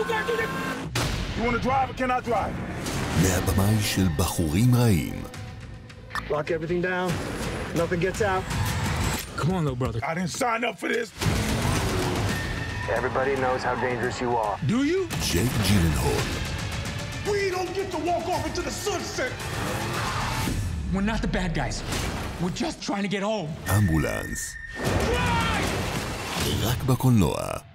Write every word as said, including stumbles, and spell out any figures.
got to do You want to drive or can I drive? מהבמאי של בחורים רעים. Lock everything down. Nothing gets out. Come on, little brother. I didn't sign up for this. Everybody knows how dangerous you are. Do you? ג'ייק ג'ילנהול. We don't get to walk off into the sunset. We're not the bad guys. We're just trying to get home. אמבולנס. רק בקולנוע.